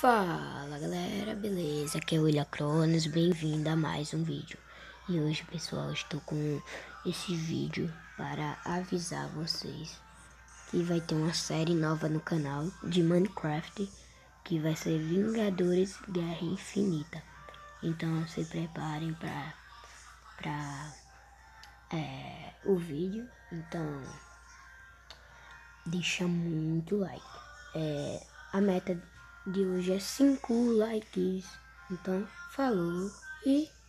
Fala galera, beleza? Aqui é o William Cronos, bem-vindo a mais um vídeo. E hoje, pessoal, estou com esse vídeo para avisar vocês que vai ter uma série nova no canal de Minecraft, que vai ser Vingadores Guerra Infinita. Então se preparem para o vídeo. Então deixa muito like. A meta de hoje é 5 likes. Então, falou e